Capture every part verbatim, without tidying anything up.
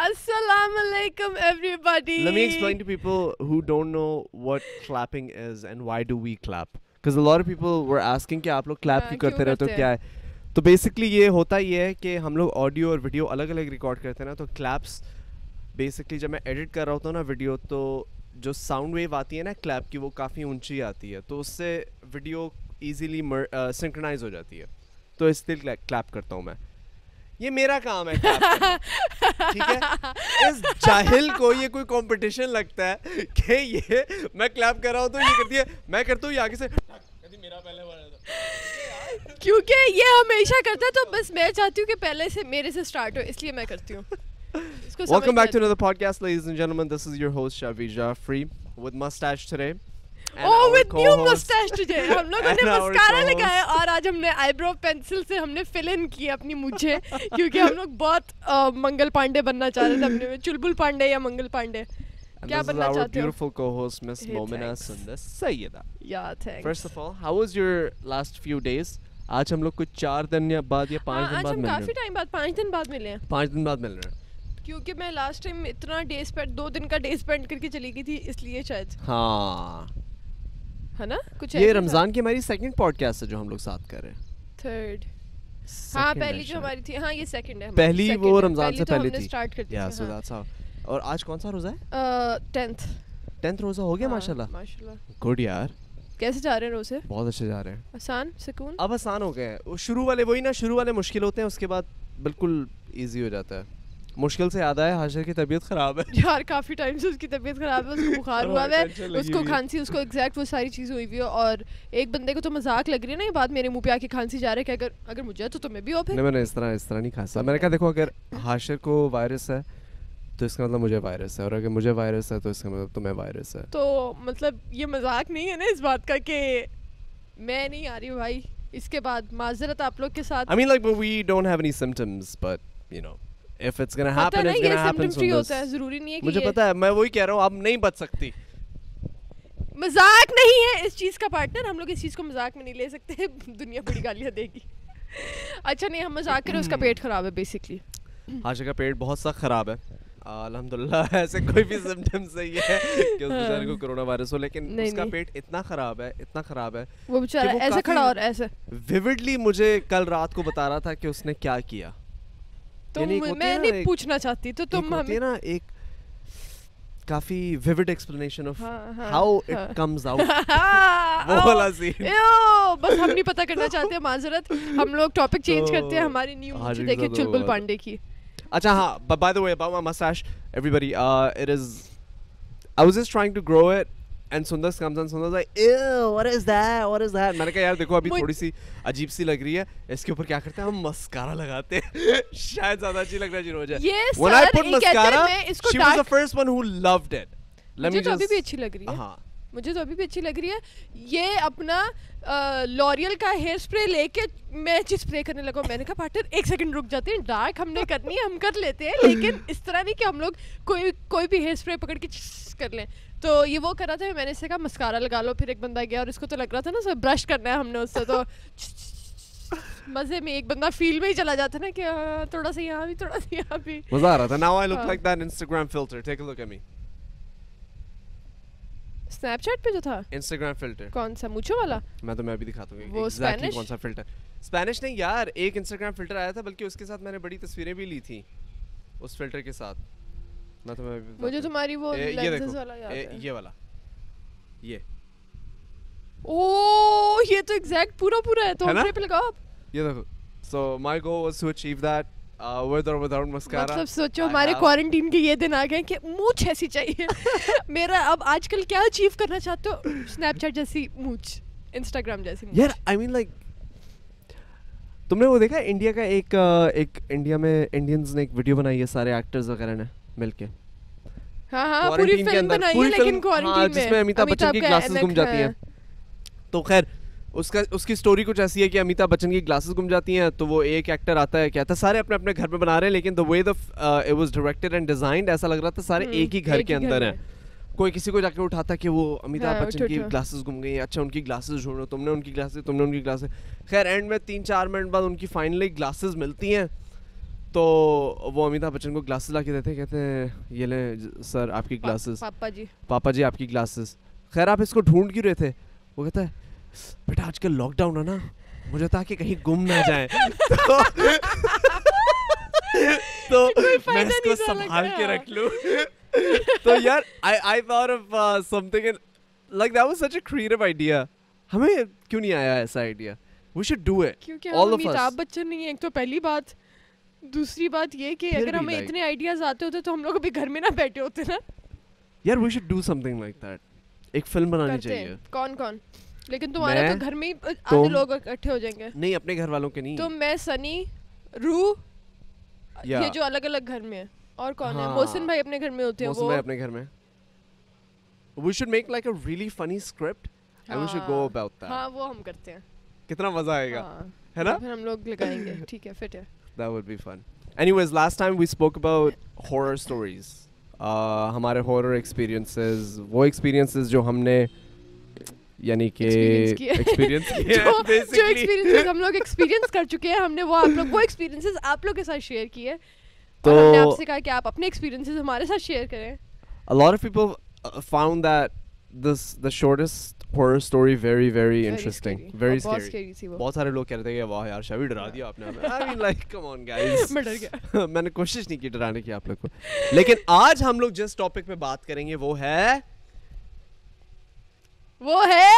Assalamu alaikum everybody. Let me explain to people who don't know what clapping is and why do we clap. Because a lot of people were asking कि आप लोग clap क्यों करते रहते हो, क्या है? तो basically ये होता ये है कि हम लोग audio और video अलग अलग record करते हैं ना, तो claps basically जब मैं edit कर रहा होता हूँ ना video, तो जो sound wave आती है ना clap की वो काफ़ी ऊंची आती है, तो उससे video easily uh, synchronize हो जाती है, तो इसलिए clap करता हूँ मैं. ये मेरा काम है clap करना, ठीक है? इस जाहिल को ये कोई competition लगता है कि ये मैं clap कर रहा हूँ तो ये करती है, मैं करता हूँ ये आगे से मेरा पहले वाला था, क्योंकि ये हमेशा करता है, तो बस मैं चाहती हूँ कि पहले से मेरे से start हो, इसलिए मैं करती हूँ. Welcome back to another podcast, ladies and gentlemen. This is your host Shavi Jafri with mustache today. Oh, with new mustache today. हम लोगों ने मस्कारा लगाया और आज हमने आईब्रो पेंसिल से हमने फिल इन की अपनी मुझे, क्योंकि हम लोग बहुत मंगल पांडे बनना चाह रहे थे अपने में. चुलबुल पांडे या मंगल पांडे, क्या बनना चाहते हो? Our beautiful co-host Miss Momina Sundar Sayyida. Yeah, thanks. First of all, how was your last few days? आज हम लोग कुछ चार दिन या बाद या पाँच दिन बाद मिल रहे हैं. आज हम काफी टाइम बाद पाँच दिन बाद मिले हैं. पाँच दिन बाद मिल रहे हैं. क्योंकि मैं लास्ट टाइम इतना डे स्पेंड दो दिन का डे स्पेंड करके चली गई थी, इसलिए शायद. हाँ, है ना कुछ. ये रमजान की हमारी सेकंड पॉडकास्ट है जो हम लोग साथ कर रहे हैं. थर्ड. हाँ, पहली जो हमारी थी, हाँ ये सेकंड है. पहली वो रमजान से पहले थी. स्टार्ट कर दिया. So that's how. और आज कौन सा रोजा है? टेंथ. टेंथ रोजा हो गया. माशाल्लाह माशाल्लाह. गुड यार. कैसे जा रहे हैं रोजे? बहुत अच्छे जा रहे हैं. आसान सुकून. अब आसान हो गए. शुरू वाले वही ना, शुरू वाले मुश्किल होते हैं, उसके बाद बिल्कुल इजी हो जाता है. मुश्किल से याद आया, हाशिर की तबीयत खराब है यार. काफी टाइम से उसकी तबीयत खराब है, उसको बुखार हुआ है, उसको खांसी, उसको एग्जैक्ट वो सारी चीज़ हुई हुई है. और एक बंदे को तो मजाक लग रही है ना ये बात, मेरे मुंह पे आके खांसी जा रहा है कि अगर अगर मुझे है तो तुम्हें भी हो. फिर नहीं, मैंने इस तरह इस तरह नहीं खांसा. मैंने कहा देखो, अगर हाशिर को वायरस है तो इसका मतलब मुझे वायरस है, और अगर मुझे वायरस है तो इसका मतलब तुम्हें वायरस है. तो मतलब ये मजाक नहीं है ना इस बात का कि मैं नहीं आ रही हूँ भाई. इसके बाद माजरत आप लोग के साथ. I mean like we don't have any symptoms, but you know if it's gonna happen, it's gonna happen. Free होता है, जरूरी नहीं है कि मुझे पता है. मैं वही कह रहा हूँ, आप नहीं बच सकती. मजाक नहीं है इस चीज का पार्टनर, हम लोग इस चीज को मजाक में नहीं ले सकते. दुनिया बड़ी गालियाँ देगी. अच्छा नहीं, हम मजाक करें, उसका पेट खराब है बेसिकली. हाशिर का पेट बहुत सा खराब है अल्हम्दुलिल्लाह. ऐसे कोई भी सिम्टम्स नहीं है कि उस बेचारे को कोरोना वायरस हो, लेकिन नहीं, उसका नहीं. पेट इतना खराब है, इतना खराब है वो बेचारा ऐसे खड़ा और ऐसे. विविडली मुझे कल रात को बता रहा था कि उसने क्या किया. तो मैं नहीं पूछना चाहती, तो तुम हमें ना एक काफी vivid explanation of how it comes out. वो वाला सीन. बस हम नहीं पता करना चाहते, माजरत. हम लोग टॉपिक चेंज करते हैं. हमारी न्यू मुझे देखिए चुलबुल पांडे की. अच्छा हाँ, but by the way, about my mustache, everybody, uh, it is, I was just trying to grow it, and Sundar comes and Sundar's like, ew, what is that, what is that? मैंने कहा यार देखो अभी थोड़ी सी अजीब सी लग रही है, इसके ऊपर क्या करते हैं हम, मस्कारा लगाते हैं. शायद ज्यादा अच्छी लगना शुरू हो जाए. Yes, when sir, I put mascara, she dark... was the first one who loved it. Let मुझे me तो just... अभी भी अच्छी लग रही है. हाँ, मुझे तो अभी भी अच्छी लग रही है. ये अपना लॉरियल का हेयर स्प्रे लेके मैं चीज स्प्रे करने लगा. मैंने कहा पार्टनर एक सेकंड रुक जाते हैं, डार्क हमने करनी है हम कर लेते हैं, लेकिन इस तरह नहीं कि हम लोग कोई कोई भी हेयर स्प्रे पकड़ के कर लें. तो ये वो कर रहा था, मैंने इससे कहा मस्कारा लगा लो. फिर एक बंदा गया और इसको तो लग रहा था ना सब ब्रश करना है हमने उससे, तो मजे में एक बंदा फील में ही चला जाता ना कि थोड़ा सा यहाँ भी थोड़ा सा यहाँ भी. मजा आ रहा था. Now I look like that Instagram filter. Take a look at me. Snapchat पे जो था इंस्टाग्राम फिल्टर. कौन सा, मूछों वाला? मैं तो मैं अभी दिखाता हूँ वो एग्जैक्टली कौन सा फिल्टर. स्पेनिश नहीं यार, एक इंस्टाग्राम फिल्टर आया था, बल्कि उसके साथ मैंने बड़ी तस्वीरें भी ली थी उस फिल्टर के साथ. मैं तो मैं मुझे तुम्हारी वो लेंसेस वाला याद है. ये वाला, ये ओ ये तो एग्जैक्ट पूरा पूरा है. तो पे लगाओ आप. ये देखो. So my goal was to achieve that with or without mascara. मतलब सोचो हमारे क्वारंटीन के ये दिन आ गए कि मूंछ ऐसी चाहिए. मेरा अब आजकल क्या अचीव करना चाहते हो? स्नैपचैट जैसी मूंछ, इंस्टाग्राम जैसी मूंछ. यार आई मीन लाइक, तुमने वो देखा इंडिया का एक एक इंडिया में इंडियंस ने एक वीडियो बनाई है सारे एक्टर्स वगैरह ने मिलके. हाँ हाँ, पूरी फिल्म बनाई है लेकिन क्वारंटीन में, जिसमें अमिताभ बच्चन की ग्लासेस गुम जाती हैं. तो खैर उसका उसकी स्टोरी कुछ ऐसी है कि अमिताभ बच्चन की ग्लासेस गुम जाती हैं, तो वो एक एक्टर आता है, कहता है सारे अपने अपने घर में बना रहे हैं, लेकिन the way the it was directed and designed ऐसा लग रहा था सारे एक ही घर के अंदर हैं. कोई किसी को जाके उठाता कि वो अमिताभ बच्चन की ग्लासेस गुम गई. अच्छा उनकी ग्लासेस ढूंढो, तुमने उनकी ग्लासेस तुमने उनकी ग्लासेस. खैर एंड में तीन चार मिनट बाद उनकी फाइनली ग्लासेस मिलती हैं. تو وہ امیتابھ بچن کو گلاسز لا کے دیتے ہیں, کہتے ہیں یہ لیں سر آپ کی گلاسز, پاپا جی پاپا جی آپ کی گلاسز. خیر آپ اس کو ڈھونڈ کیوں رہے تھے؟ وہ کہتا ہے بیٹا آج کل لاک ڈاؤن ہے نا, مجھے تھا کہ کہیں گم نہ جائیں تو میں اس کو سنبھال کے رکھ لوں. تو یار I thought of something like that was such a creative idea. ہمیں کیوں نہیں آیا ایسا idea? We should do it. کیونکہ all ہم of us. امیتابھ بچن نہیں ہیں ایک تو پہلی بات, دوسری بات یہ کہ اگر ہمیں اتنے آئیڈیاز آتے ہوتے تو ہم لوگ ابھی گھر میں نہ بیٹھے ہوتے نا. یار we should do something like that. ایک فلم بنانی چاہیے. کون کون؟ لیکن تمہارے تو گھر میں آدھے لوگ اکٹھے ہو جائیں گے. نہیں اپنے گھر والوں کے نہیں. تو میں, سنی, روح, یہ جو الگ الگ گھر میں ہے. اور کون ہے؟ محسن بھائی اپنے گھر میں ہوتے ہیں. محسن بھائی اپنے گھر میں. We should make like a really funny script and we should go about that. ہاں وہ ہم کرتے ہیں. کتنا مزہ آئے گا ہے نا؟ پھر ہم لوگ لگائیں گے. ٹھیک ہے فٹ ہے. That would be fun. Anyways, last time we spoke about horror stories. ہمارے horror experiences, وہ experiences جو ہم نے یعنی کہ ایکسپیرینس کیے ہیں بیسیکلی, جو ایکسپیرینسز ہم لوگ ایکسپیرینس کر چکے ہیں, ہم نے وہ آپ لوگ وہ ایکسپیرینسز آپ لوگ کے ساتھ شیئر کیے. تو ہم نے آپ سے کہا کہ آپ اپنے ایکسپیرینسز ہمارے ساتھ شیئر کریں. A lot of people found that this the shortest horror story very very interesting, very scary. بہت سارے لوگ کہہ رہے تھے کہ واہ یار شاوی ڈرا دیا آپ نے ہمیں. I mean like come on guys. میں ڈر گیا. میں نے کوشش نہیں کی ڈرانے کی آپ لوگ کو. لیکن آج ہم لوگ جس ٹاپک پہ بات کریں گے وہ ہے وہ ہے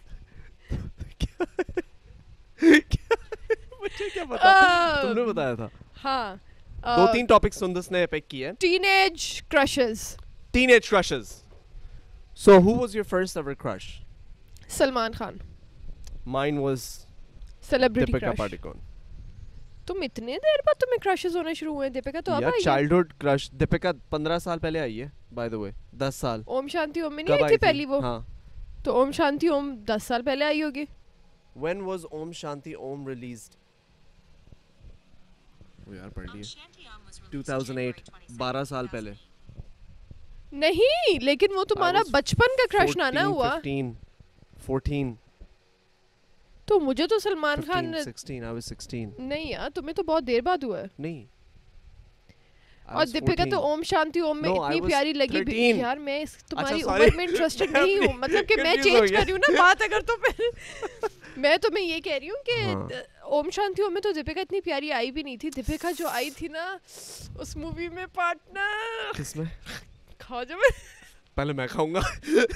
مجھے کیا پتا, تم نے بتایا تھا. ہاں دو تین ٹاپک سندس نے پک کیے. Teenage crushes. Teenage crushes. So who was your first ever crush? Salman Khan. Mine was celebrity Deepika crush. Padukone. تم اتنے دیر بعد تمہیں crushes ہونے شروع ہوئے. دیپیکا تو اب آئی ہے. childhood crush. دیپیکا پندرہ سال پہلے آئی ہے by the way. دس سال. اوم شانتی اوم میں نہیں آئی تھی پہلی وہ؟ ہاں. تو اوم شانتی اوم دس سال پہلے آئی ہوگی. When was Om Shanti Om released? وہ یار پڑھ لیے. two thousand eight. بارہ سال پہلے. نہیں لیکن وہ تمہارا بچپن کا کرش نہ نا ہوا. fifteen, fourteen. تو مجھے تو Salman Khan. sixteen, I was sixteen. نہیں یار تمہیں تو بہت دیر بعد ہوا ہے. نہیں. اور دیپیکا تو اوم شانتی اوم میں اتنی پیاری لگی. یار میں تمہاری عمر میں انٹرسٹڈ نہیں ہوں, مطلب کہ میں چینج کر رہی ہوں نا بات. اگر تو میں تمہیں یہ کہہ رہی ہوں کہ اوم شانتی اوم میں تو دیپیکا اتنی پیاری آئی بھی نہیں تھی. دیپیکا جو آئی تھی نا اس مووی میں پارٹنر. کس میں؟ کھاؤ جو میں پہلے میں کھاؤں گا.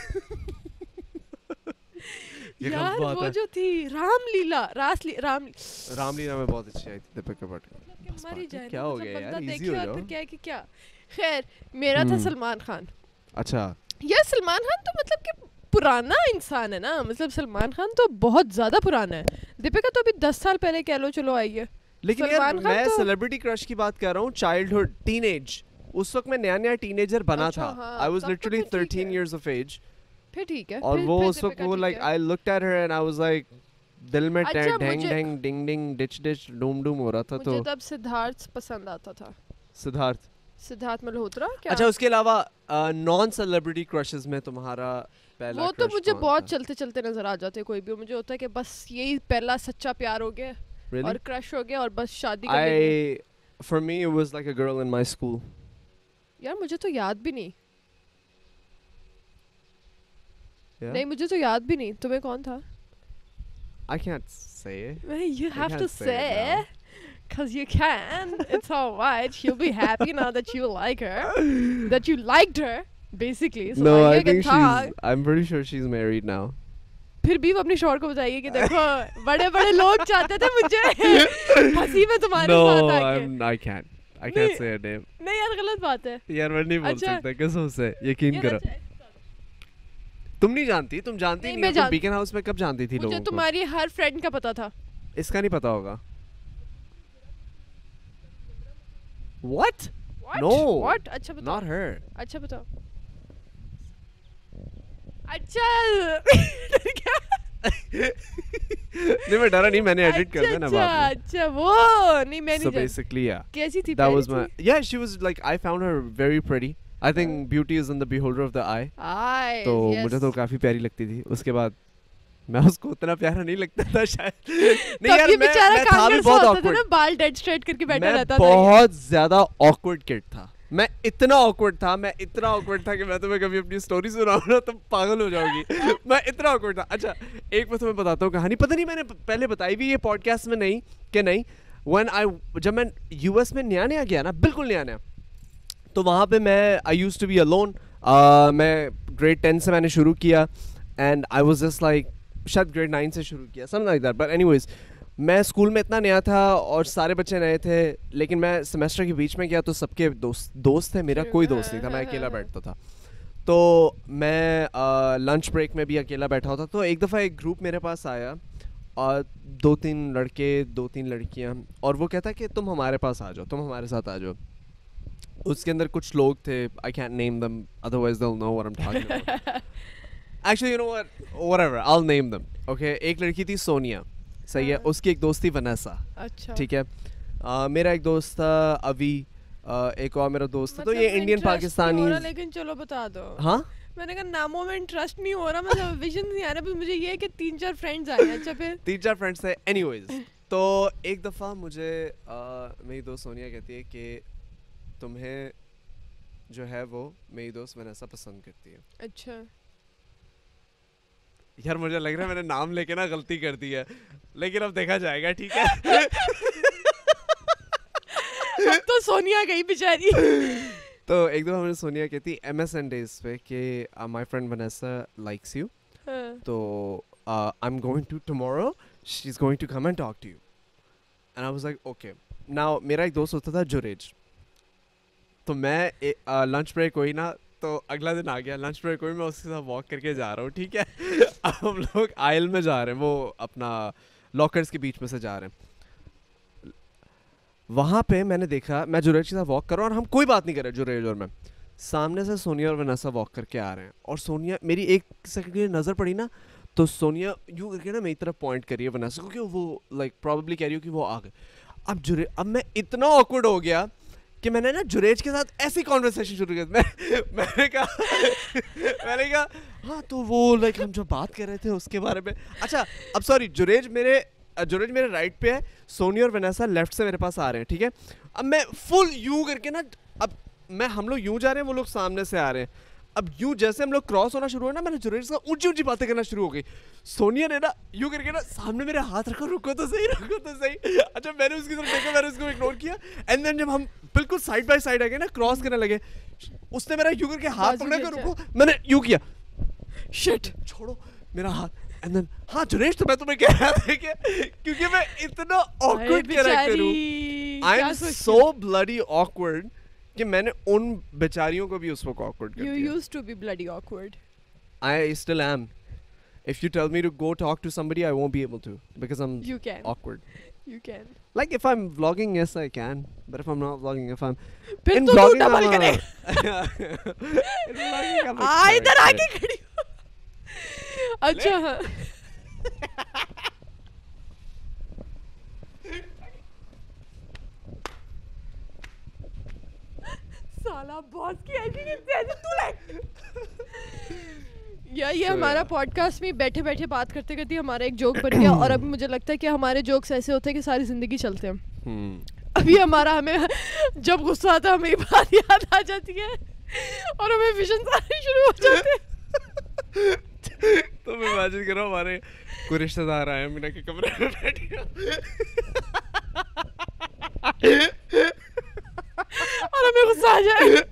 یار وہ جو تھی رام لیلا, راس رام رام لیلا میں بہت اچھی آئی تھی دیپیکا پاڈوکون. کیا ہو گیا یار, ایزی ہو جاؤ. کیا کہ کیا خیر میرا تھا سلمان خان. اچھا یار سلمان خان تو مطلب کہ پرانا انسان ہے نا, مطلب سلمان خان تو بہت زیادہ پرانا ہے. دیپیکا تو ابھی دس سال پہلے کہہ لو چلو آئی ہے. لیکن یار میں سیلیبریٹی کرش کی بات کر رہا ہوں, چائلڈہڈ, ٹین ایج. اس وقت میں نیا نیا ٹین ایجر بنا تھا. I was literally thirteen years of age. پھر ٹھیک ہے. اور وہ اس وقت وہ like I looked at her and I was like دل میں ڈھینگ ڈھینگ ڈنگ ڈنگ ڈچ ڈچ ڈوم ڈوم ہو رہا تھا. تو مجھے تب سدھارتھ پسند آتا تھا. سدھارتھ سدھارتھ ملہوترا کیا؟ اچھا اس کے علاوہ نان سیلیبریٹی کرشز میں تمہارا پہلا؟ وہ تو مجھے بہت چلتے چلتے نظر آ جاتے. کوئی بھی مجھے ہوتا ہے کہ بس یہی پہلا سچا پیار ہو گیا اور کرش ہو گیا اور بس شادی کر لیں. For me it was like a girl in my school. یار مجھے تو یاد بھی نہیں. نہیں مجھے تو یاد بھی نہیں. تمہیں کون تھا؟ I can't say it. You have to say because you can. It's all right. She'll be happy now that you like her, that you liked her basically. So no, I think she's I'm pretty sure she's married now. پھر بھی وہ اپنے شوہر کو بتائیے کہ دیکھو بڑے بڑے لوگ چاہتے تھے مجھے ہنسی میں تمہارے ساتھ آ کے. No, I can't. I can't say her name. نہیں یار غلط بات ہے یار میں نہیں بول سکتا قسم سے, یقین کرو. تم نہیں جانتی, تم جانتی نہیں. تم بیکن ہاؤس میں کب جانتی تھی لوگوں کو؟ مجھے تمہاری ہر فرینڈ کا پتا تھا. اس کا نہیں پتا ہوگا. What? No. What? اچھا بتاؤ. Not her. اچھا بتاؤ. اچھا نہیں میں ڈرا نہیں, میں نے ایڈٹ کر دیا نا بعد میں. اچھا وہ نہیں میں نہیں. So basically yeah. کیسی تھی؟ That was my yeah. She was like I found her very pretty. I think beauty is in the beholder of the eye. Eyes. تو مجھے تو کافی پیاری لگتی تھی. اس کے بعد میں اس کو اتنا پیارا نہیں لگتا تھا شاید. نہیں یار میں میں تھا بھی بہت awkward نا, بال ڈیڈ اسٹریٹ کر کے بیٹھا رہتا تھا. میں بہت زیادہ awkward kid تھا. میں اتنا awkward تھا, میں اتنا awkward تھا کہ میں تمہیں کبھی اپنی اسٹوری سناؤں نا تم پاگل ہو جاؤ گی. میں اتنا awkward تھا. اچھا ایک میں تمہیں بتاتا ہوں کہانی, پتہ نہیں میں نے پہلے بتائی بھی یہ پوڈ کاسٹ میں نہیں کہ نہیں. when I جب میں یو ایس میں نیا نیا گیا نا, بالکل نیا نیا, تو وہاں پہ میں I used to be alone. میں گریڈ ٹین سے میں نے شروع کیا and I was just like, شاید گریڈ نائن سے شروع کیا something like that. but anyways میں اسکول میں اتنا نیا تھا اور سارے بچے نئے تھے, لیکن میں سیمسٹر کے بیچ میں گیا تو سب کے دوست دوست تھے, میرا کوئی دوست نہیں تھا, میں اکیلا بیٹھتا تھا. تو میں لنچ بریک میں بھی اکیلا بیٹھا ہوتا. تو ایک دفعہ ایک گروپ میرے پاس آیا اور دو تین لڑکے دو تین لڑکیاں, اور وہ کہتا کہ تم ہمارے پاس آ جاؤ, تم ہمارے ساتھ آ جاؤ. اس کے اندر کچھ لوگ تھے, I can't name them otherwise they'll know what I'm talking about. Actually you know what, whatever, I'll name them. Okay, ایک لڑکی تھی سونیا, صحیح ہے, اس کی ایک دوست تھی ونیسا, ٹھیک ہے. میرا ایک دوست تھا اوی, ایک اور میرا دوست تھا. تو یہ انڈین پاکستانی, لیکن چلو بتا دو. ہاں میں نے کہا ناموں میں انٹرسٹ نہیں ہو رہا, مطلب ویژن نہیں آ رہا, بس مجھے یہ کہ تین چار فرینڈز آئے ہیں. اچھا پھر تین چار فرینڈز تھے. اینی ویز تو ایک دفعہ مجھے میری دوست سونیا کہتی ہے کہ تمہیں جو ہے وہ میری دوست ونیسا پسند کرتی ہے. اچھا یار مجھے لگ رہا ہے میں نے نام لے کے نا غلطی کر دی ہے, لیکن اب دیکھا جائے گا, ٹھیک ہے. اب تو سونیا گئی بیچاری. تو ایک دفعہ مجھے سونیا کہتی ایم ایس این ڈیز پہ کہ my friend Vanessa likes you, تو I am going to tomorrow, she is going to come and talk to you. And I was like okay. Now میرا ایک دوست ہوتا تھا جوریج, تو میں لنچ بریک ہوئی نا, تو اگلا دن آ گیا, لنچ بریک ہوئی, میں اس کے ساتھ واک کر کے جا رہا ہوں, ٹھیک ہے. اب ہم لوگ آئل میں جا رہے ہیں, وہ اپنا لاکرز کے بیچ میں سے جا رہے ہیں. وہاں پہ میں نے دیکھا, میں جوریج کے ساتھ واک کر رہا ہوں اور ہم کوئی بات نہیں کر رہے جوریج اور میں, سامنے سے سونیا اور ونیسا واک کر کے آ رہے ہیں. اور سونیا میری ایک سیکنڈ کی نظر پڑی نا, تو سونیا یوں کر کے نا میری طرف پوائنٹ کر رہی ہے ونیسا کو, کہ وہ لائک پرابیبلی کہہ رہی ہو کہ وہ آ گئے. اب جوریج, اب میں اتنا آکورڈ ہو گیا کہ میں نے نا جوریج کے ساتھ ایسی کانورسیشن شروع کی. میں میں نے کہا میں نے کہا ہاں تو وہ لائک ہم جو بات کر رہے تھے اس کے بارے میں. اچھا اب سوری, جوریج میرے جوریج میرے رائٹ پہ ہے, سونیا اور ونیسا لیفٹ سے میرے پاس آ رہے ہیں, ٹھیک ہے. اب میں فل یوں کر کے نا, اب میں ہم لوگ یوں جا رہے ہیں, وہ لوگ سامنے سے آ رہے ہیں. اب یوں جیسے ہم لوگ کراس ہونا شروع ہوا نا, میں نے جوریج سے اونچی اونچی باتیں کرنا شروع ہو گئی. سونیا نے نا یوں کر کے نا سامنے میرے ہاتھ رکھا, رکو تو صحیح, رکو تو صحیح. اچھا میں نے اس کی طرف دیکھا, میں نے اس کو اگنور کیا. اینڈ دین جب ہم بالکل سائڈ بائی سائڈ آ گئے نا, کراس کرنے لگے, اس نے میرا یوں کر کے ہاتھ پکڑا کہ رکو, میں نے یوں کیا, شٹ چھوڑو میرا ہاتھ. اینڈ دین ہاں جوریج, تو میں تمہیں کہہ رہا تھا کہ کیونکہ میں اتنا آکورڈ کیریکٹر ہوں, I am so bloody awkward کہ میں نے ان بیچاریوں کو بھی اس وقت awkward کر دیا. You used to be bloody awkward. I still am. If you tell me to go talk to somebody, I won't be able to because I'm you can. awkward. You can. Like if I'm vlogging, yes I can. But if I'm not vlogging, if I'm پھر in تو vlogging, double کرے. in vlogging, I'm آ ادھر آ کے کھڑی ہو. اچھا ہاں. سالا باس کی ایسی ایسی تو لے. یا یہ ہمارا پوڈ کاسٹ میں بیٹھے بیٹھے بات کرتے کرتے ہمارا ایک جوک بن گیا, اور ابھی مجھے لگتا ہے کہ ہمارے جوکس ایسے ہوتے ہیں کہ ساری زندگی چلتے ہیں. ابھی ہمارا ہمیں جب غصہ آتا ہے ہمیں یہ بات یاد آ جاتی ہے اور ہمیں ویژن آنے شروع ہو جاتے ہیں. تو میں امیجن کرو ہمارے کوئی رشتہ دار آئے مینا کے کمرے میں بیٹھے اور ہمیں غصہ آ جائے.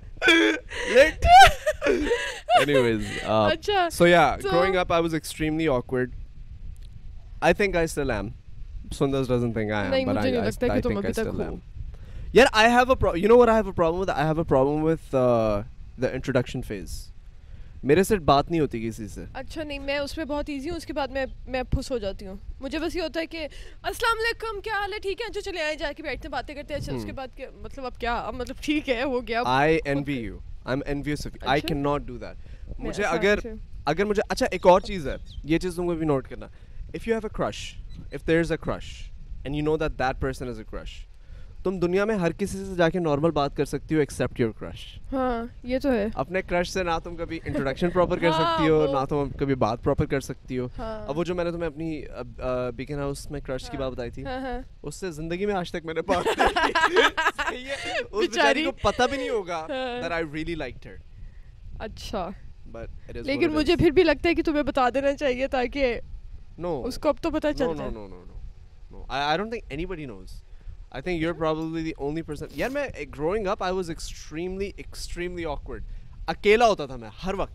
Anyways, uh, so yeah, growing up I was extremely awkward. I think I still am. Sundar doesn't think I am, but I, I, I think I still am. Yeah, I have a problem. You know what I have a problem with? I have a problem with uh, the introduction phase. میرے سے بات نہیں ہوتی کسی سے. اچھا نہیں, میں اس میں بہت ایزی ہوں, اس کے بعد میں میں پھس ہو جاتی ہوں. مجھے بس یہ ہوتا ہے کہ السلام علیکم, کیا حال ہے, ٹھیک ہے, اچھا چلے آئے, جا کے بیٹھتے ہیں, باتیں کرتے ہیں. اچھا اس کے بعد مطلب اب کیا, اب مطلب ٹھیک ہے ہو گیا. I envy you. I'm envious of you. I cannot do that. مجھے اگر اگر مجھے اچھا ایک اور چیز ہے, یہ چیز تم کو بھی نوٹ کرنا. If you have a crush, if there is a crush and you know that that person is a crush, تم دنیا میں ہر کسی سے جا کے نارمل بات کر سکتی ہو ایکسپٹ یور کرش. ہاں یہ تو ہے. اپنے کرش سے نہ تم کبھی انٹروڈکشن پراپر کر سکتی ہو نہ تم کبھی بات پراپر کر سکتی ہو. اب وہ جو میں نے تمہیں اپنی بیکن ہاؤس میں کرش کی بات بتائی تھی, اس سے زندگی میں آج تک میں نے بات اس بیچاری کو پتہ بھی نہیں ہوگا that I really liked her. اچھا لیکن مجھے پھر بھی لگتا ہے کہ تمہیں بتا دینا چاہیے تاکہ نو اس کو اب تو پتہ چل جائے. نو نو نو I don't think anybody knows. I think you're probably the only person. یار میں growing up I was extremely extremely awkward. اکیلا ہوتا تھا میں ہر وقت.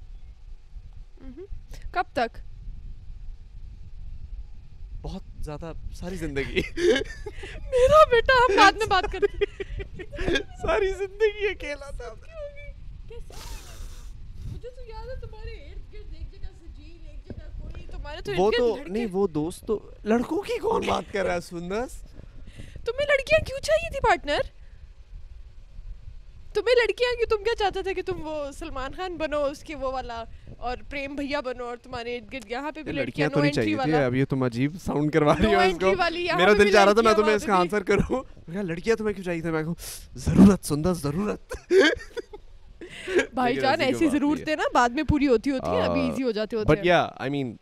کب تک؟ بہت زیادہ ساری زندگی. میرا بیٹا ہم بعد میں بات کرتے ہیں. ساری زندگی اکیلا تھا. مجھے تو یاد ہے تمہارے ارد گرد ایک جگہ سجیل ایک جگہ کوئی تمہارے تو وہ تو نہیں وہ دوست تو لڑکوں کی کون بات کر رہا ہے سندس. تمہیں لڑکیاں کیوں چاہیے تھی پارٹنر؟ تمہیں لڑکیاں کی تم کیا چاہتے تھے کہ تم وہ سلمان خان بنو اس کے وہ والا اور پریم بھیا بنو اور تمہارے ارد گرد یہاں پہ بھی لڑکیاں تو نہیں چاہیے تھی. اب یہ تم عجیب ساؤنڈ کروا رہی ہو اس کو. میرا دل چاہ رہا تھا میں تمہیں اس کا آنسر کروں. لڑکیاں تمہیں کیوں چاہیے تھے؟ میں کہوں ضرورت سندس ضرورت. بھائی جان ایسی ضرورتیں نا بعد میں پوری ہوتی ہوتی ہیں ابھی ایزی ہو جاتے ہوتے ہیں. بٹ یا آئی مین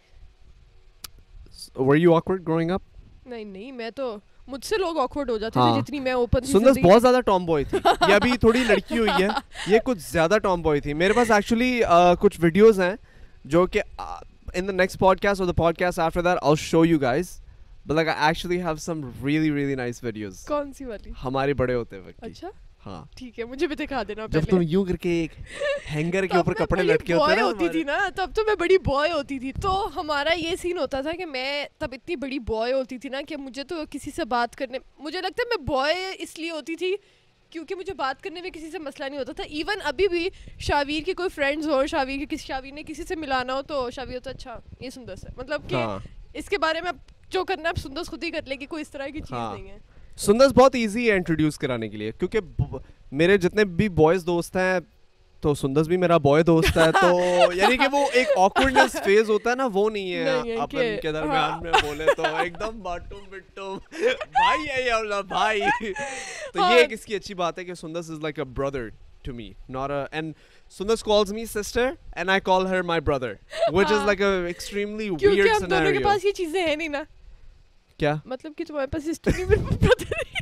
were you awkward growing up? نہیں نہیں میں تو مجھ سے لوگ آکورڈ ہو جاتے تھے جتنی میں اوپن تھی. سندس بہت زیادہ ٹام بوائے تھی. یہ ابھی تھوڑی لڑکی ہوئی ہے, یہ کچھ زیادہ ٹام بوائے تھی. میرے پاس ایکچولی کچھ ویڈیوز ہیں جو کہ in the next podcast اور the podcast after that I will show you guys. But like I actually have some really really nice videos. کون سی والی؟ ہمارے بڑے ہوتے وقت. اچھا ہاں ٹھیک ہے مجھے بھی دکھا دینا. جب تم یوں کر کے ایک ہینگر کے اوپر کپڑے لٹکے ہوتے ہوتی تھی نا تب تو میں بڑی بوائے ہوتی تھی. تو ہمارا یہ سین ہوتا تھا کہ میں تب اتنی بڑی بوائے ہوتی تھی نا کہ مجھے تو کسی سے بات کرنے مجھے لگتا ہے میں بوائے اس لیے ہوتی تھی کیونکہ مجھے بات کرنے میں کسی سے مسئلہ نہیں ہوتا تھا. ایون ابھی بھی شاویر کے کوئی فرینڈز ہو, شاویر کے کسی شاویر نے کسی سے ملانا ہو تو شاویر ہوتا اچھا یہ سندس ہے, مطلب کہ اس کے بارے میں جو کرنا ہے سندس خود ہی کر لے گی, کوئی اس طرح کی چیز نہیں ہے. سندس بہت ایزی ہے انٹروڈیوس کرانے کے لیے کیونکہ میرے جتنے بھی بوائز دوست ہیں تو سندس بھی میرا بوائے دوست ہے. تو یعنی کہ وہ ایک آکورڈنس فیز ہوتا ہے نا وہ نہیں ہے اپن کے درمیان میں بولے تو ایک دم باٹم بٹم بھائی ہے یہ والا بھائی. تو یہ ایک اس کی اچھی بات ہے کہ Sundus is like a brother to me not a and Sundas calls me sister and I call her my brother which is like a extremely weird scenario. کیونکہ ہم دونوں کے پاس یہ چیزیں ہیں نہیں نا. کیا مطلب کہ تمہارے پاس سسٹر نہیں میرے برادر نہیں.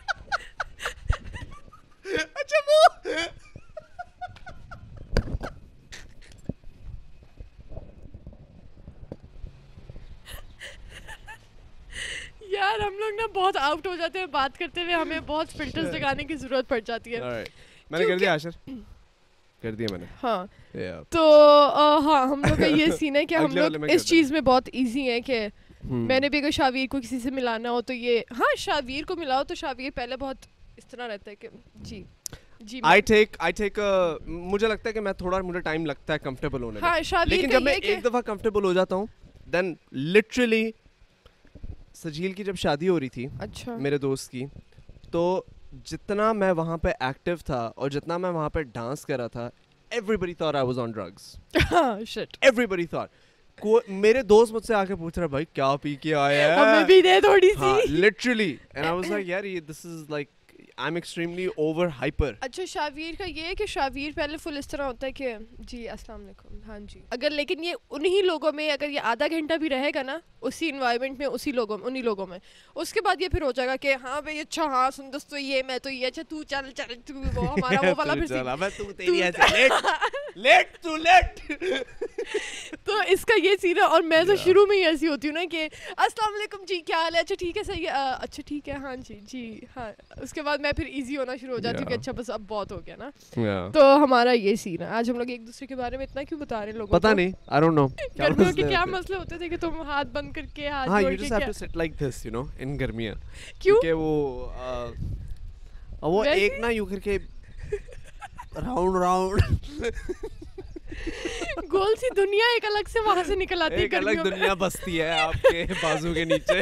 اچھا وہ یار ہم لوگ نا بہت آؤٹ ہو جاتے ہیں بات کرتے ہوئے, ہمیں بہت فلٹرز لگانے کی ضرورت پڑ جاتی ہے. میں نے کر دیا عاشر کر دیا میں نے. ہاں تو ہاں ہم لوگ کا یہ سین ہے کہ ہم لوگ اس چیز میں بہت ایزی ہیں کہ میں نے بھی اگر شاویر کو کسی سے ملانا ہو تو یہ ہاں شاویر کو ملاؤ تو شاویر پہلے بہت اس طرح رہتا ہے کہ جی جی آئی ٹیک آئی ٹیک مجھے لگتا ہے کہ میں تھوڑا مجھے ٹائم لگتا ہے کمفرٹیبل ہونے میں. لیکن جب میں ایک دفعہ کمفرٹیبل ہو جاتا ہوں دین لٹرلی سجیل کی جب شادی ہو رہی تھی اچھا میرے دوست کی, تو جتنا میں وہاں پہ ایکٹیو تھا اور جتنا میں وہاں پہ ڈانس کر رہا تھا everybody thought I was on drugs. shit everybody thought. میرے دوست مجھ سے آ کے پوچھ رہا بھائی کیا پی کے آیا ہے, ہمیں بھی دے تھوڑی سی. literally and I was like یار یہ this is like I'm extremely over hyper. اچھا شاویر کا یہ ہے کہ شاویر پہلے فل اس طرح ہوتا ہے کہ جی السلام علیکم ہاں جی, اگر لیکن یہ انہی لوگوں میں اگر یہ آدھا گھنٹہ بھی رہے گا نا اسی انوائرمنٹ میں اسی لوگوں میں انہی لوگوں میں, اس کے بعد یہ پھر ہو جائے گا کہ ہاں بھائی اچھا ہاں سندس تو یہ میں تو یہ اچھا تو چل چل تو وہ ہمارا وہ والا پھر تو اس کا یہ سین ہے. اور میں تو شروع میں ہی ایسی ہوتی ہوں نا کہ السلام علیکم جی کیا حال ہے, اچھا ٹھیک ہے صحیح ہے, اچھا ٹھیک ہے ہاں جی جی ہاں. اس کے بعد میں پھر ایزی ہونا شروع ہو جاتی ہوں کہ اچھا بس اب بہت ہو گیا نا. تو ہمارا یہ سین ہے. آج ہم لوگ ایک دوسرے کے بارے میں اتنا کیوں بتا رہے ہیں لوگوں کو پتہ نہیں I don't know گرمیوں کے کیا مسئلے ہوتے تھے کہ تم ہاتھ بند کر کے ہاتھ ہاں جوڑ you کے just have to sit like this you know in گرمیاں کیوں کہ وہ وہ ایک نا یوں کر کے راؤنڈ راؤنڈ گول سی دنیا ایک الگ سے وہاں سے نکل آتی ہے, ایک الگ دنیا بستی ہے آپ کے بازو کے نیچے.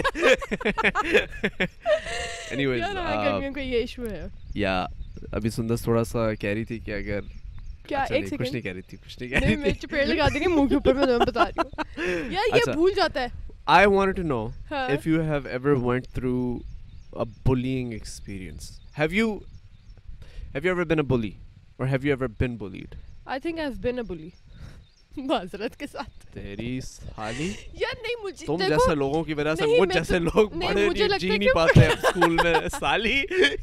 اینی ویز گرمیوں کا یہ ایشو ہے. یا ابھی سندس تھوڑا سا کہہ رہی تھی کہ اگر کیا ایک سیکنڈ کچھ نہیں کہہ رہی تھی کچھ نہیں کہہ رہی تھی میں چپیڑ لگا دی منہ کے اوپر, میں تمہیں بتا رہی ہوں یار یہ بھول جاتا ہے. I wanted to know if you have ever went through a bullying experience. Have you have you ever been a bully or have you ever been bullied? I think I've been a bully. معذرت کے ساتھ. تیری سالی یار نہیں مجھے تم جیسے لوگوں کی وجہ سے وہ جیسے لوگ بڑے جی نہیں پاتے اسکول میں سالی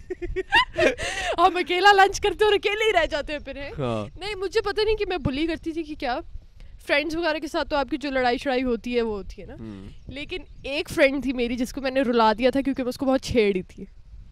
ہم اکیلا لنچ کرتے اور اکیلے ہی رہ جاتے ہیں پھر. نہیں مجھے پتہ نہیں کہ میں بلی کرتی تھی کہ کیا. فرینڈس وغیرہ کے ساتھ تو آپ کی جو لڑائی شڑائی ہوتی ہے وہ ہوتی ہے نا, لیکن ایک فرینڈ تھی میری جس کو میں نے رلا دیا تھا کیونکہ میں اس کو بہت چھیڑی تھی.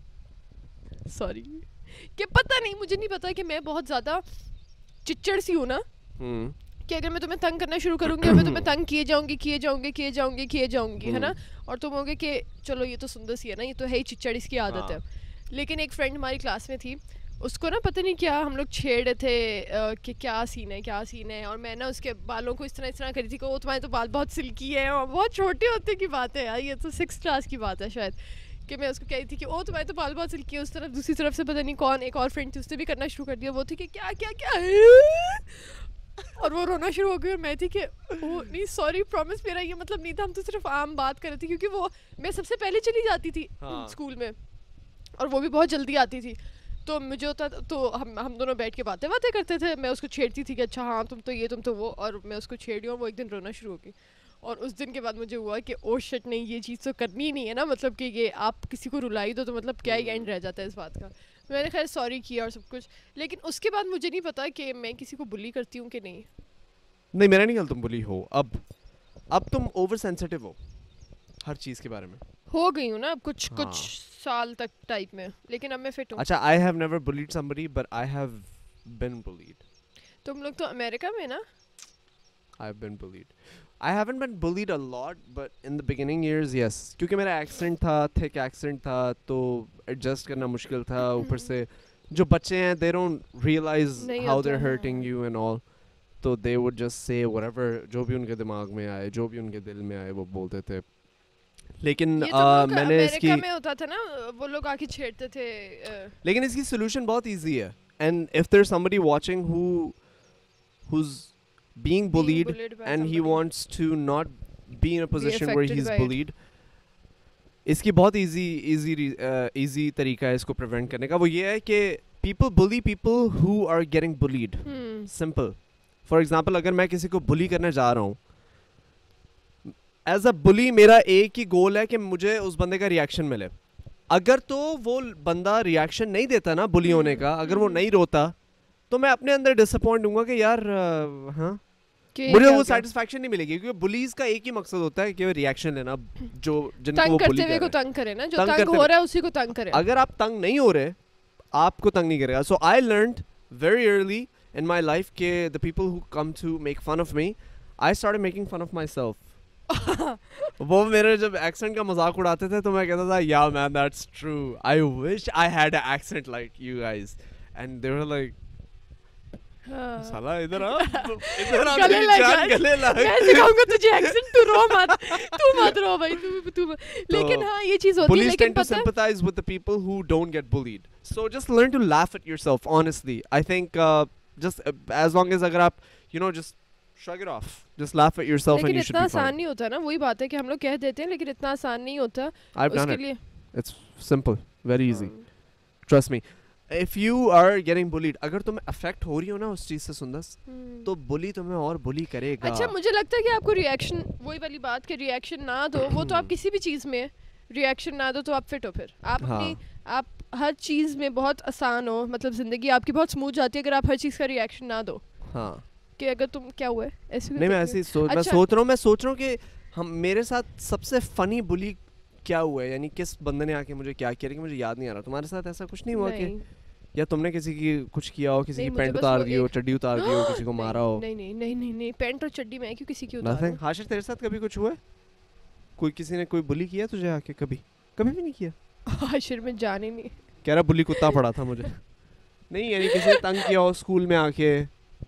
سوری کہ پتہ نہیں مجھے نہیں پتا کہ میں بہت زیادہ چچڑ سی ہوں نا کہ اگر میں تمہیں تنگ کرنا شروع کروں گی میں تمہیں تنگ کیے جاؤں گی کیے جاؤں گی کیے جاؤں گی کیے جاؤں گی ہے نا, اور تم ہوگے کہ چلو یہ تو سندر سی ہے نا, یہ تو ہے ہی چچڑ اس کی عادت ہے. لیکن ایک فرینڈ ہماری کلاس میں تھی, اس کو نا پتہ نہیں کیا ہم لوگ چھیڑے تھے کہ کیا سین ہے کیا سین ہے, اور میں نا اس کے بالوں کو اس طرح اس طرح کری تھی کہ وہ تمہارے تو بال بہت سلکی ہے, اور بہت چھوٹے ہوتے کی بات ہے یار, یہ تو سکس کلاس کی بات ہے شاید, کہ میں اس کو کہی تھی کہ او تمہارے تو بال بہت سلکی ہے. اس طرف دوسری طرف سے پتہ نہیں کون ایک اور فرینڈ تھی اس نے بھی کرنا شروع کر دیا, وہ تھی کہ کیا کیا کیا اور وہ رونا شروع ہو گئی, اور میں تھی کہ وہ نہیں سوری پرومس میرا یہ مطلب نہیں تھا, ہم تو صرف عام بات کر رہے تھے, کیونکہ وہ میں سب سے پہلے چلی جاتی تھی اسکول میں اور وہ بھی بہت جلدی آتی تھی. تو مجھے ہوتا تو ہم ہم دونوں بیٹھ کے باتیں باتیں کرتے تھے, میں اس کو چھیڑتی تھی کہ اچھا ہاں تم تو یہ تم تو وہ, اور میں اس کو چھیڑی ہوں. وہ ایک دن رونا شروع ہو گئی, اور اس دن کے بعد مجھے ہوا کہ او شٹ نہیں یہ چیز تو کرنی ہی نہیں ہے نا, مطلب کہ یہ آپ کسی کو رلائی دو تو مطلب کیا ہی اینڈ رہ جاتا ہے اس بات کا. میں نے خیر سوری کیا اور سب کچھ, لیکن اس کے بعد مجھے نہیں پتا کہ میں کسی کو بلی کرتی ہوں کہ نہیں. نہیں میرا نہیں خیال تم بلی ہو, اب اب تم اوور سینسٹیو ہو ہر چیز کے بارے میں. ہو گئی ہوں نا اب کچھ کچھ سال تک ٹائپ میں, لیکن اب میں فٹ ہوں. اچھا I have never bullied somebody but I have been bullied. تم لوگ تو امریکہ میں نا. I've been bullied. I haven't been bullied a lot but in the beginning years yes, کیونکہ میرا ایکسنٹ تھا, thick accent تھا, تو ایڈجسٹ کرنا مشکل تھا. اوپر سے جو بچے ہیں they don't realize how they're hurting you and all, تو they would just say whatever جو بھی ان کے دماغ میں آئے جو بھی ان کے دل میں آئے وہ بولتے تھے. لیکن میں نے اس کی میں ہوتا تھا نا وہ لوگ آ کے چھیڑتے تھے, لیکن اس کی سولوشن بہت ایزی ہے. And if there is somebody watching who who's being bullied and he wants to not be in a position where he's bullied, اس کی بہت ایزی ایزی ایزی طریقہ ہے اس کو پریونٹ کرنے کا. وہ یہ ہے کہ people bully people who are getting bullied. simple. For example اگر میں کسی کو بلی کرنے جا رہا ہوں, ایز اے بلی میرا ایک ہی گول ہے کہ مجھے اس بندے کا ریئیکشن ملے. اگر تو وہ بندہ ریئیکشن نہیں دیتا نا بلی ہونے کا, اگر وہ نہیں روتا تو میں اپنے اندر ڈس اپوائنٹ ہوں گا کہ یار ہاں مجھے وہ سیٹسفیکشن نہیں ملے گی, کیونکہ بلیز کا ایک ہی مقصد ہوتا ہے کہ وہ ریئیکشن لینا جو جن کو وہ بلی کرتے ہوئے کو تنگ کرے نا, جو تنگ ہو رہا ہے اسی کو تنگ کرے. اگر آپ تنگ نہیں ہو رہے آپ کو تنگ نہیں کرے گا. So I learned very early in my life کہ the people who come to make fun of me, I started making fun of myself. وہ میرے جب ایکسنٹ کا مذاق اڑاتے تھے تو میں کہتا تھا yeah man that's true, I wish I had an accent like you guys, and they were like سالا ادھر آ ادھر آ گلے لگ گلے لگ میں سکھاؤں گا تجھے ایکسنٹ, تو رو مت تو مت رو بھائی تو تو. لیکن ہاں یہ چیز ہوتی ہے, لیکن پتہ ہے sympathize with the people who don't get bullied, so just learn to laugh at yourself honestly. I think uh, just uh, as long as agar aap you know just shrug it off, just laugh at yourself and you should be fine. لیکن اتنا آسان نہیں ہوتا نا, وہی بات ہے کہ ہم لوگ کہہ دیتے ہیں لیکن اتنا آسان نہیں ہوتا. I've done it. It's simple, very easy. Trust me. If you are getting bullied, اگر تم افیکٹ ہو رہی ہو نا اس چیز سے سندس, تو بلی تمہیں اور بلی کرے گا. اچھا مجھے لگتا ہے کہ آپ کو ریئیکشن, وہی والی بات کہ ریئیکشن نہ دو, وہ تو آپ کسی بھی چیز میں ریئیکشن نہ دو تو آپ فٹ ہو. پھر آپ اپنی آپ ہر چیز میں بہت آسان ہو, مطلب زندگی آپ کی بہت اسموتھ جاتی ہے اگر آپ ہر چیز کا ریئیکشن نہ دو. ہاں کہ اگر تم کیا ہوا ہے ایسے نہیں, میں ایسے سوچ میں سوچ رہا ہوں میں سوچ رہا ہوں کہ ہم میرے ساتھ سب سے فنی بلی کیا ہوا ہے, یعنی کس بندے نے آ کے مجھے کیا کیا, کہ مجھے یاد نہیں آ رہا. تمہارے ساتھ ایسا کچھ نہیں ہوا کہ یا تم نے کسی کی کچھ کیا ہو, کسی کی پینٹ اتار دی ہو, چڈی اتار دی ہو, کسی کو مارا ہو؟ نہیں نہیں نہیں نہیں پینٹ اور چڈی میں کیوں کسی کی اتاروں. حاشر تیرے ساتھ کبھی کچھ ہوا ہے, کوئی کسی نے کوئی بلی کیا تجھے آ کے؟ کبھی کبھی بھی نہیں کیا. حاشر میں جانے نہیں کہہ رہا بلی کتا پڑا تھا مجھے. نہیں یعنی کسی نے تنگ کیا ہو اسکول میں آ کے.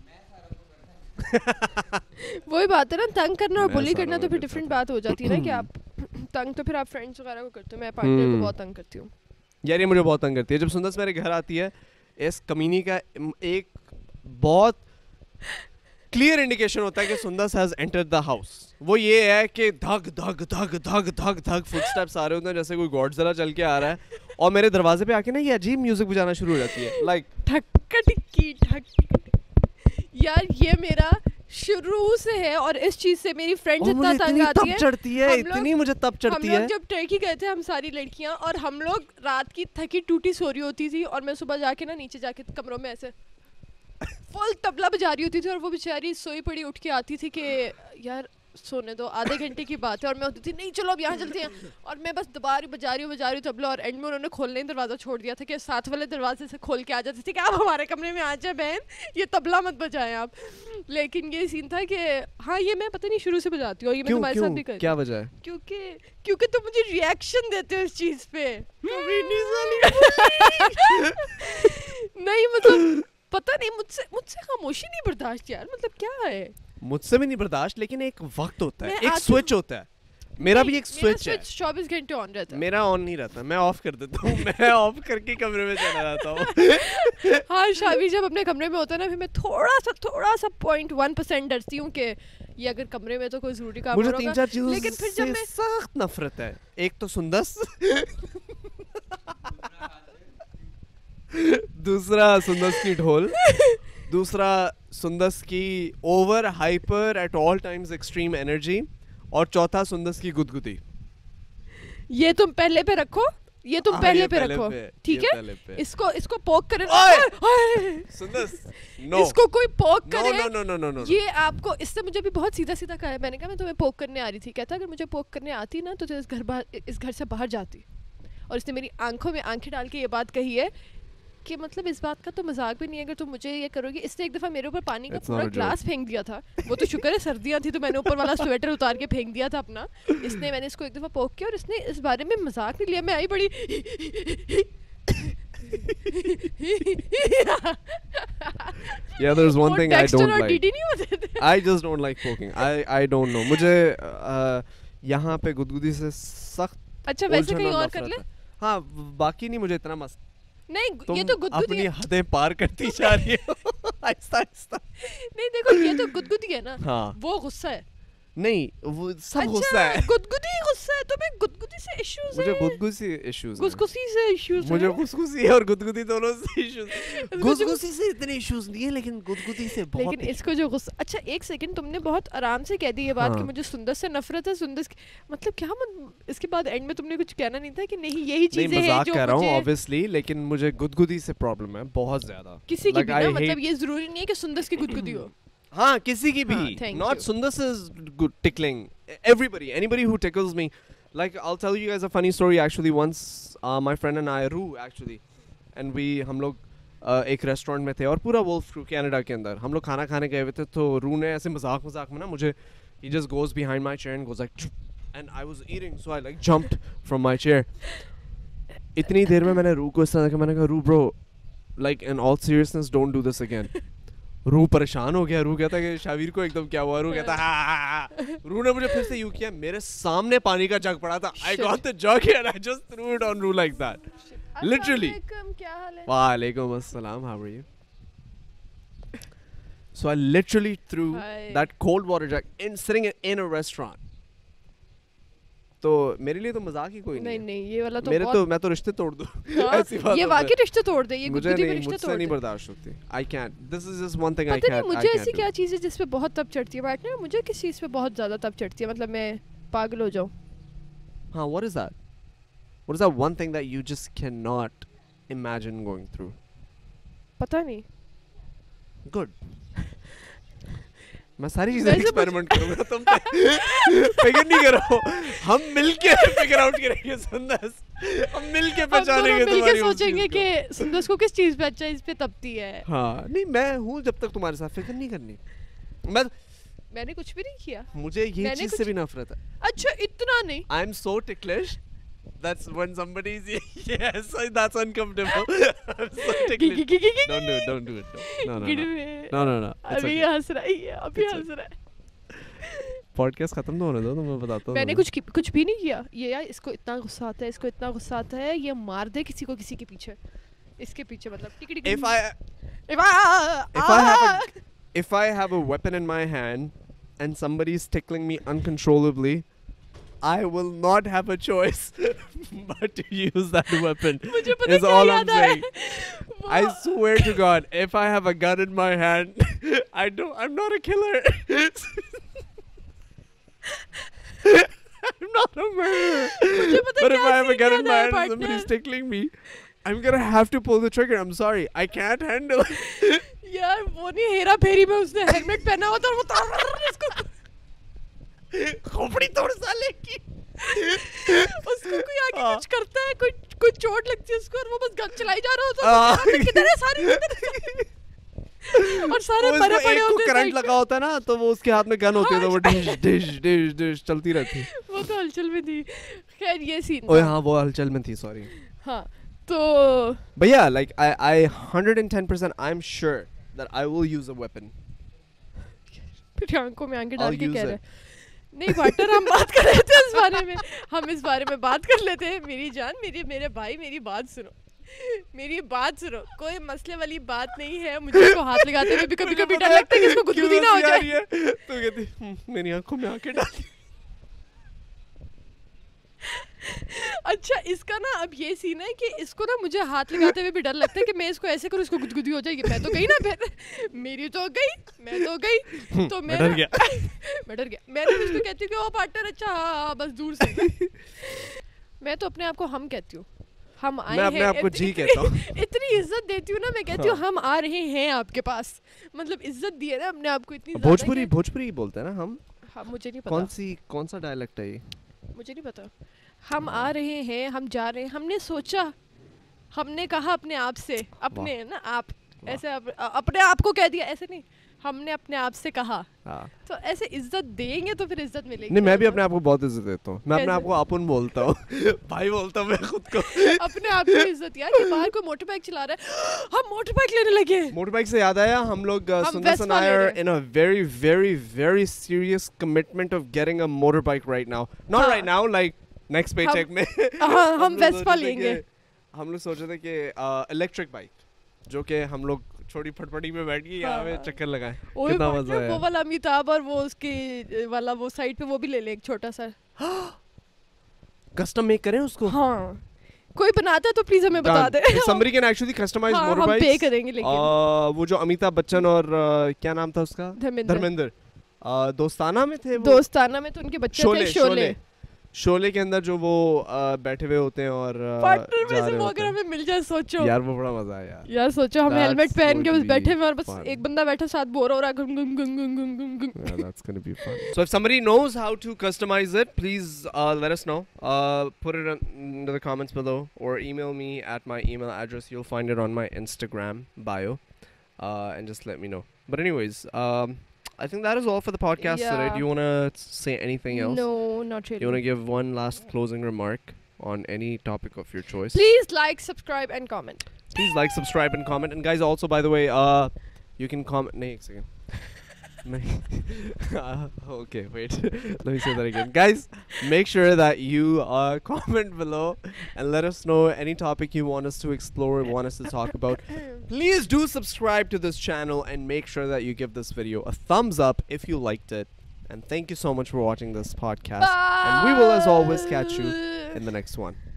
وہی بات ہے نا, تنگ کرنا اور بلی کرنا تو پھر ڈفرینٹ بات ہو جاتی ہے نا, کہ آپ تنگ تو پھر آپ فرینڈس وغیرہ کو کرتے ہو. میں پارٹنر کو بہت تنگ کرتی ہوں یار, یہ مجھے بہت تنگ کرتی ہے. جب سندس میرے گھر آتی ہے اس کمینی کا ایک بہت क्लियर इंडिकेशन होता है कि Sundus has entered the house. वो ये है कि धक धक धक धक धक धक फुटस्टेप्स आ रहे होते हैं जैसे कोई गॉडजिला चल के आ रहा है, और मेरे दरवाजे पे आके ना ये अजीब म्यूजिक बजाना शुरू हो जाती है, लाइक ठक टिक्की ठक. यार ये मेरा शुरू से है, और इस चीज से मेरी फ्रेंड्स इतना तंग आती है, चढ़ती है इतनी मुझे तब चढ़ती है. हम लोग जब टर्की गए थे हम सारी लड़कियां, और हम लोग रात की थकी टूटी सो रही होती थी, और मैं सुबह जाके ना नीचे जाके कमरों में ऐसे फुल तबला बजा रही होती थी, और वो बेचारी सोई पड़ी उठ के आती थी कि यार सोने दो, आधे घंटे की बात है, और मैं होती थी नहीं चलो अब यहाँ चलते हैं, और मैं बस दबा रही बजा रही हूँ बजा रही हूँ तबला, और एंड में उन्होंने खोलने ही दरवाज़ा छोड़ दिया था कि साथ वाले दरवाजे से खोल के आ जाते थे कि आप हमारे कमरे में आ जाए बहन, ये तबला मत बजाएं आप. लेकिन ये सीन था कि हाँ ये मैं पता नहीं शुरू से बजाती हूँ, ये मैं तुम्हारे साथ भी करती हूँ. क्या वजह है? क्योंकि क्योंकि तुम मुझे रिएक्शन देते हो इस चीज़ पे. नहीं मतलब पता नहीं, मुझसे मुझसे खामोशी नहीं बर्दाश्त यार, मतलब क्या है. मुझसे भी नहीं बर्दाश्त, लेकिन एक वक्त होता है, एक स्विच होता है. मेरा भी एक स्विच है, चौबीस घंटे ऑन रहता है. मेरा ऑन नहीं रहता, मैं ऑफ कर देता हूँ. मैं ऑफ करके कमरे में चला जाता हूँ. हाँ शाबी जब अपने कमरे में होता है ना, फिर मैं थोड़ा सा थोड़ा सा पॉइंट वन परसेंट डरती हूँ कि ये अगर कमरे में तो कोई जरूरी काम मुझे तीन चार चीजों लेकिन फिर जब मैं सख्त नफरत है. एक तो सुंदस, दूसरा सुंदस की ढोल, दूसरा सुंदस की over hyper at all times extreme energy, और चौथा सुंदस की गुदगुदी. ये तुम पहले पे रखो, ये तुम पहले पे रखो, ठीक है. इसको इसको पोक करे सुंदस, नो इसको कोई पोक करे, no no no no no. ये आपको इससे मुझे भी बहुत सीधा सीधा कहा है. मैंने कहा मैं तुम्हें पोक करने आ रही थी, कहता अगर मुझे पोक करने आती ना तो इस घर बाहर इस घर से बाहर जाती. और इसने मेरी आंखों में आंखें डाल के ये बात कही है कि मतलब इस बात का तो मजाक भी नहीं है अगर तुम मुझे ये करोगी. इसने एक दफा मेरे ऊपर पानी का पूरा ग्लास फेंक दिया था. वो तो शुक्र है सर्दियां थी तो मैंने ऊपर वाला स्वेटर उतार के फेंक दिया था अपना. इसने मैंने इसको एक दफा पोक किया और इसने इस बारे में मजाक नहीं लिया. मैं आई बड़ी Yeah, there's one thing I don't like. I just don't like poking. I I don't know. मुझे यहाँ पे गुदगुदी से सख्त. अच्छा वैसे कहीं और कर ले. हाँ बाकी नहीं मुझे इतना मस्त. नहीं ये तो गुदगुदी अपनी हदें पार करती जा रही हो आहिस्ता आहिस्ता. नहीं देखो ये तो गुदगुदी है ना. हाँ वो गुस्सा है. नहीं वो सब गुस्सा है. गुदगुदी गुस्सा है. तुम्हें गुदगुदी से इश्यूज है. मुझे गुदगुदी इश्यूज है. गुसगुसी से इश्यूज है. मुझे गुसगुसी और गुदगुदी दोनों से इश्यूज. गुसगुसी से इतने इश्यूज नहीं है लेकिन गुदगुदी से बहुत. लेकिन इसको जो गुस्सा. अच्छा एक सेकंड तुमने बहुत आराम से कह दी ये बात कि मुझे सुंदस से नफरत है. सुंदस मतलब क्या इसके बाद एंड में तुमने कुछ कहना नहीं था कि नहीं यही चीजें हैं जो मजाक कर रहा हूं ऑब्वियसली, लेकिन मुझे गुदगुदी से प्रॉब्लम है बहुत ज्यादा. किसी की भी ना, मतलब ये जरूरी नहीं है कि सुंदस की गुदगुदी हो. हाँ किसी की भी. Not Sundas is good tickling. Everybody, anybody who tickles me. Like I'll tell you guys a funny story. Actually, once uh, my friend and I, Roo, actually, and we, हम लोग uh, एक रेस्टोरेंट में थे और पूरा Wolff crew Canada के अंदर हम लोग खाना खाने गए हुए थे. तो रू ने ऐसे मजाक मजाक में ना मुझे, he just goes behind my chair and goes like, and I was eating, so I like jumped from my chair. इतनी देर में मैंने रू को इस तरह देखा, मैंने कहा रू bro, like in all seriousness, don't do this again. रू परेशान हो गया. रू कहता है कि शावीर को एकदम क्या हुआ. रू कहता है रू ने मुझे फिर से यूं किया. मेरे सामने पानी का जग पड़ा था. I got the jug and I just threw it on Ru like that. Literally. Waalaikum assalam. How are you? So I literally threw Hi. that cold water jug in sitting in a restaurant. तो मेरे लिए तो मजाक ही कोई नहीं. नहीं नहीं ये वाला तो मेरे तो मैं तो रिश्ते तोड़ दूं. ऐसी बात ये वाकई रिश्ते तोड़ दे. ये गुदगुदी भी रिश्ते तोड़ दे. नहीं बर्दाश्त होती. I can't. This is just one thing I can't. पता नहीं मुझे ऐसी क्या चीज़ है जिस पे बहुत तब चढ़ती है पार्टनर. मुझे किस चीज़ पे बहुत ज़्यादा तब चढ़ती है, मतलब मैं पागल हो जाऊँ. हाँ what is that? What is that one thing that you just cannot imagine going through? पता नहीं. Good. मैं सारी चीजें एक्सपेरिमेंट करूंगा. तुम फिगर नहीं करो. हम मिलके फिगर आउट करेंगे सुंदस. हम मिलके पहचानेंगे तुम्हारी. मिलके सोचेंगे कि सुंदस को किस चीज पे अच्छा इस पे तपती है. हाँ नहीं मैं हूँ जब तक तुम्हारे साथ फिक्र नहीं करनी. मैं मैंने कुछ भी नहीं किया. मुझे ये चीज से भी नफरत है. अच्छा इतना नहीं. I am so ticklish. That's when somebody is yes, that's uncomfortable. I'm so ticklish. Don't do it. Don't do it. No, no, no, no, no, no. अभी हंस रहा है. अभी हंस रहा है. पॉडकास्ट खत्म तो होने दो तो मैं बताता हूँ. मैंने कुछ कुछ भी नहीं किया. ये यार इसको इतना गुस्सा आता है, इसको इतना गुस्सा आता है, ये मार दे किसी को किसी के पीछे. इसके पीछे मतलब टिक टिक. If I if I if I have a if I have a weapon in my hand and somebody's tickling me uncontrollably, I will not have a choice but to use that weapon. مجھے پتہ is کیا all I'm یاد آ رہا saying. ہے I swear to God, if I have a gun in my hand, I don't. I'm not a killer. I'm not a murderer. But if I have a gun in my hand and somebody's tickling me, I'm gonna have to pull the trigger. I'm sorry, I can't handle it. یار وہ نہیں ہیرا پھیری میں اس نے helmet پہنا ہوا تھا وہ اس کو کھوپڑی توڑ سالے کی اس کو کوئی آگے کچھ کرتا ہے, کوئی کوئی چوٹ لگتی ہے اس کو اور وہ بس گن چلائی جا رہا ہوتا ہے, کدھر ہے ساری اور سارے مرے پڑے ہوتے ہیں, کرنٹ لگا ہوتا ہے نا تو وہ اس کے ہاتھ میں گن ہوتی ہے تو وہ ڈش ڈش ڈش ڈش چلتی رہتی ہے. وہ تو ہلچل میں تھی. خیر یہ سین اوہ ہاں وہ ہلچل میں تھی, سوری. ہاں تو but yeah, like I I one hundred ten percent I'm sure that I will use a weapon. پھر آنکھوں میں آنکھیں ڈال کے کہہ رہے نہیں پارٹنر ہم بات کر رہے تھے اس بارے میں, ہم اس بارے میں بات کر لیتے ہیں. میری جان, میری میرے بھائی میری بات سنو, میری بات سنو, کوئی مسئلے والی بات نہیں ہے. مجھے اس کو ہاتھ لگاتے ہوئے بھی کبھی کبھی ڈر لگتا ہے کہ اس کو گدگدی نہ ہو جائے. تو کہتی میری آنکھوں میں آنکھیں ڈال. اچھا اس کا نا اب یہ سین ہے کہ اس کو نا مجھے ہاتھ لگاتے ہوئے بھی ڈر لگتا ہے کہ میں اس کو ایسے کروں اس کو گدگدی ہو جائے گی. میں تو گئی نا, پھر میری تو گئی, میں تو گئی تو میں ڈر گیا میں ڈر گیا میں نے اس کو کہتی ہوں کہ وہ پارٹنر اچھا ہاں بس دور سے. میں تو اپنے آپ کو ہم کہتی ہوں, ہم آئے ہیں, اپنے آپ کو جی کہتا ہوں, اتنی عزت دیتی ہوں نا, میں کہتی ہوں ہم آ رہے ہیں آپ کے پاس, مطلب عزت دی ہے نا اپنے آپ کو اتنی. بھوجپوری بھوجپوری بولتے ہیں نا ہم, مجھے نہیں پتا کون سی کون سا ڈائلیکٹ ہے یہ, مجھے نہیں پتا. ہم آ رہے ہیں, ہم جا رہے ہیں, ہم نے سوچا, ہم نے کہا اپنے آپ سے, اپنے نا آپ ایسے اپنے آپ کو کہہ دیا, ایسے نہیں, ہم نے اپنے آپ سے کہا, تو ایسے عزت دیں گے تو پھر عزت ملے گی. نہیں میں بھی اپنے آپ کو بہت عزت دیتا ہوں, میں اپنے آپ کو اپن بولتا ہوں, بھائی بولتا ہوں میں خود کو. اپنے آپ کو عزت یار, یہ باہر کوئی موٹر بائک چلا رہا ہے, ہم موٹر بائک لینے لگے. موٹر بائک سے یاد آیا, ہم لوگ سندر سن آئی are in a very very very serious commitment of getting a motorbike right now. Not right now, like next paycheck میں ہم ویسپا لیں گے. ہم لوگ سوچ رہے تھے کہ الیکٹرک بائک جو کہ ہم لوگ چھوٹی پھٹ پٹی میں بیٹھ کے یہاں پہ چکر لگائیں, کتنا مزہ ہے. وہ والا امیتابھ اور وہ اس کی والا وہ سائڈ پہ وہ بھی لے لیں ایک چھوٹا سا, کسٹم میک کریں اس کو. ہاں کوئی بناتا ہے تو پلیز ہمیں بتا دیں. somebody can actually customize motorbikes. ہم پے کریں گے. لیکن وہ جو امیتابھ بچن اور کیا نام تھا اس کا, دھرمیندر, دوستانہ میں تھے, دوستانہ میں تو ان کے بچے تھے, شولے شولے کے اندر جو وہ بیٹھے ہوئے ہوتے ہیں اور پارٹنر میں سے وہ اگر ہمیں مل جائے, سوچو یار وہ بڑا مزہ ہے یار. یار سوچو ہم ہیلمٹ پہن کے بس بیٹھے ہوئے اور بس ایک بندہ بیٹھا ساتھ بور ہو رہا ہے, گم گم گم گم گم گم گم. Yeah, that's going to be fun. So if somebody knows how to customize it, please uh, let us know. Uh, put it in the comments below or email me at my email address. You'll find it on my Instagram bio, uh, and just let me know. But anyways, um, I think that is all for the podcast yeah. today. Do you want to say anything else? No, not really. You want to give one last closing remark on any topic of your choice? Please like, subscribe and comment. Please like, subscribe and comment. And guys, also by the way, uh, you can comment. No, one second. uh, okay, wait. Let me say that again. Guys, make sure that you uh, comment below and let us know any topic you want us to explore, want us to talk about. Please do subscribe to this channel and make sure that you give this video a thumbs up if you liked it. And thank you so much for watching this podcast. Bye. And we will, as always, catch you in the next one.